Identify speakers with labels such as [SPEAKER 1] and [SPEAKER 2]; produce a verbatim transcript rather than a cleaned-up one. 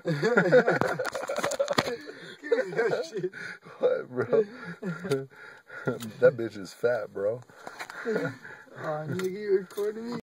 [SPEAKER 1] What, bro? That bitch is fat, bro.
[SPEAKER 2] Oh, nigga, you recording me?